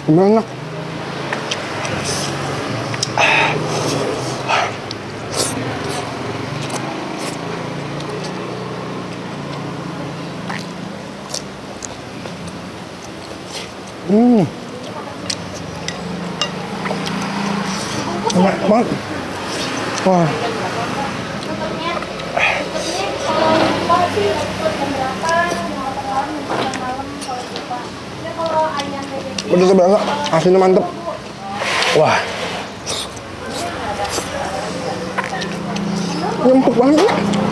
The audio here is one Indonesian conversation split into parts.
Enak. Enak banget. Wah. Pedas banget, asinnya mantep. Wah. Empuk banget.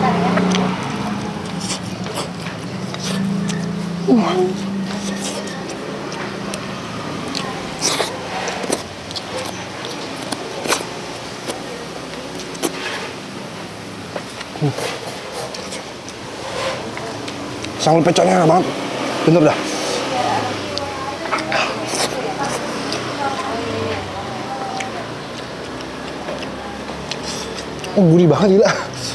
Sambal pecoknya enak banget. Bener dah. Oh, gurih banget gila.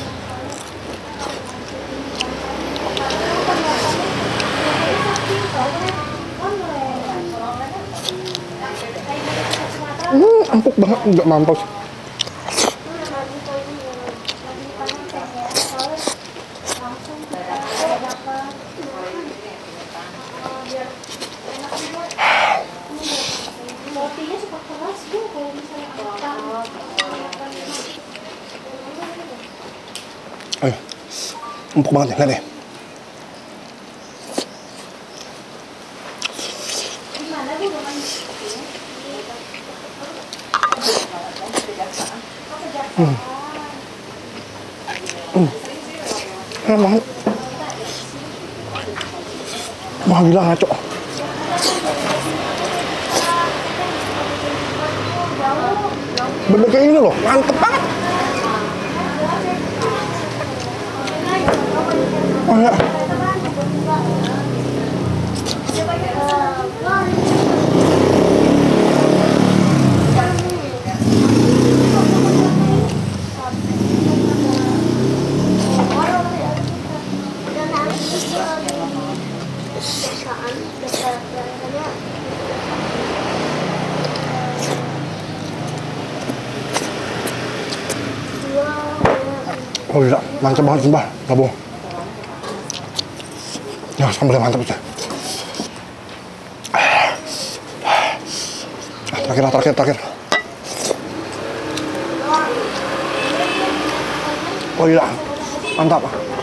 Empuk banget, nggak mampus. Ayo, empuk banget ya, lihat deh. Enak banget. Wah gila ngaco. Bener kayak ini loh, mantep banget. Oh ya. Oh iya, mantap banget sumpah, gak bohong. Ya, sambalnya mantap aja. Terakhir. Oh iya, mantap.